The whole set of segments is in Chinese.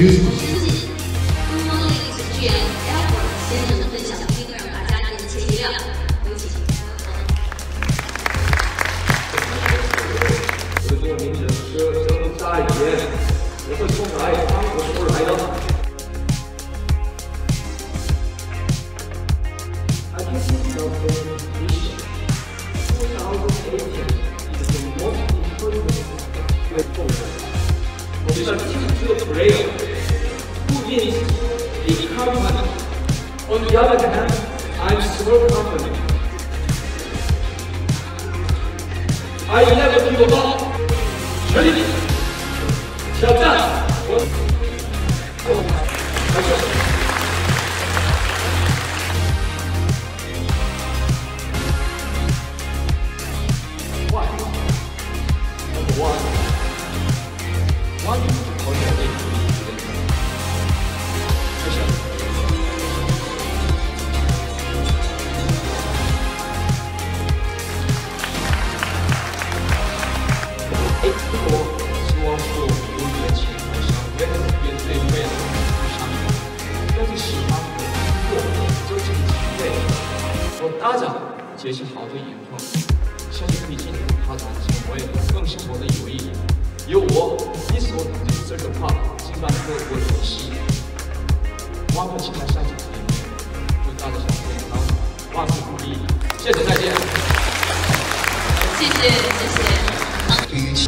music. 先生的分享一定让大家眼前一亮，有请。 我的中文名字是郑大爷，我会从来韩国出来的。I can see your vision. 2018 is the most important year for me. 我觉得这个 player who is the company. On the other hand, I'm so confident. I never give up. 全力挑战我，开始。搭档结下好的缘分，相信毕竟发展成为更深厚的友谊。有我你所这种话，尽管和我联系，万分期待下次见面，祝大家身体健康，万事如意。谢谢再见。 谢谢谢谢。 对于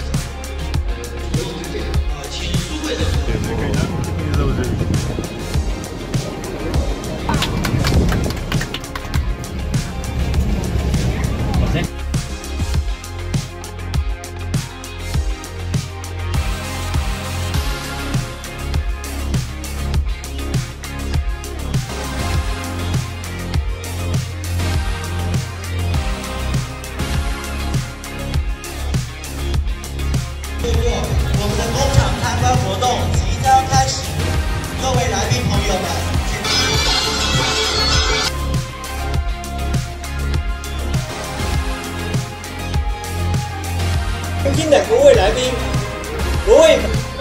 请苏贵的。我们的工厂参观活动即将开始，各位来宾朋友们，尊敬的各位来宾，各位。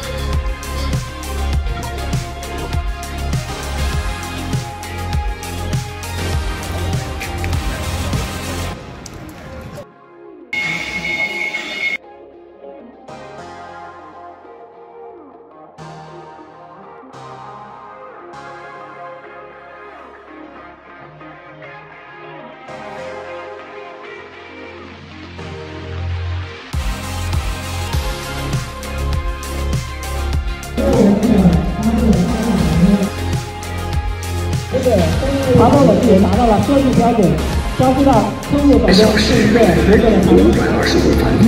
查到了，也达到了设计标准，交付到客户手中是一个合格的产品。